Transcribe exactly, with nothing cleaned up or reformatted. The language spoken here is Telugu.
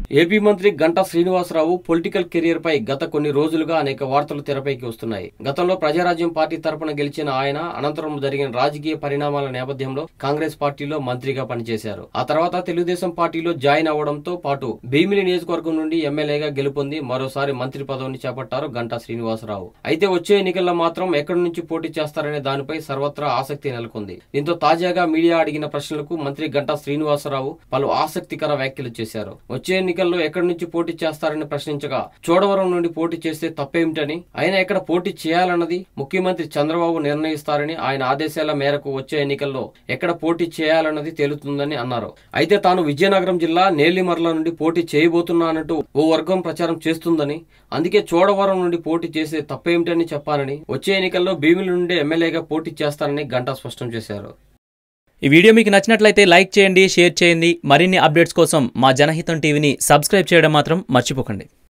ఏపీ మంత్రి గంటా శ్రీనివాసరావు పొలిటికల్ కెరీర్ పై గత కొన్ని రోజులుగా అనేక వార్తలు తెరపైకి వస్తున్నాయి. గతంలో ప్రజారాజ్యం పార్టీ తరపున గెలిచిన ఆయన అనంతరం జరిగిన రాజకీయ పరిణామాల నేపథ్యంలో కాంగ్రెస్ పార్టీలో మంత్రిగా పనిచేశారు. ఆ తర్వాత తెలుగుదేశం పార్టీలో జాయిన్ అవ్వడంతో పాటు భీమిలి నియోజకవర్గం నుండి ఎమ్మెల్యేగా గెలుపొంది మరోసారి మంత్రి పదవిని చేపట్టారు గంటా శ్రీనివాసరావు. అయితే వచ్చే ఎన్నికల్లో మాత్రం ఎక్కడి నుంచి పోటీ చేస్తారనే దానిపై సర్వత్రా ఆసక్తి నెలకొంది. దీంతో తాజాగా మీడియా అడిగిన ప్రశ్నలకు మంత్రి గంటా శ్రీనివాసరావు పలు ఆసక్తికర వ్యాఖ్యలు చేశారు. వచ్చే ఎన్నికల్లో ఎక్కడి నుంచి పోటీ చేస్తారని ప్రశ్నించగా చోడవరం నుండి పోటీ చేస్తే తప్పేమిటని, ఆయన ఎక్కడ పోటీ చేయాలన్నది ముఖ్యమంత్రి చంద్రబాబు నిర్ణయిస్తారని, ఆయన ఆదేశాల మేరకు వచ్చే ఎన్నికల్లో ఎక్కడ పోటీ చేయాలన్నది తేలుతుందని అన్నారు. అయితే తాను విజయనగరం జిల్లా నేల్లిమర్ల నుండి పోటీ చేయబోతున్నానంటూ ఓ వర్గం ప్రచారం చేస్తుందని, అందుకే చోడవరం నుండి పోటీ చేసే తప్పేమిటని చెప్పానని, వచ్చే ఎన్నికల్లో భీమిలి నుండి ఎమ్మెల్యేగా పోటీ చేస్తారని గంటా స్పష్టం చేశారు. ఈ వీడియో మీకు నచ్చినట్లయితే లైక్ చేయండి, షేర్ చేయండి. మరిన్ని అప్డేట్స్ కోసం మా జనహితం టీవీని సబ్స్క్రైబ్ చేయడం మాత్రం మర్చిపోకండి.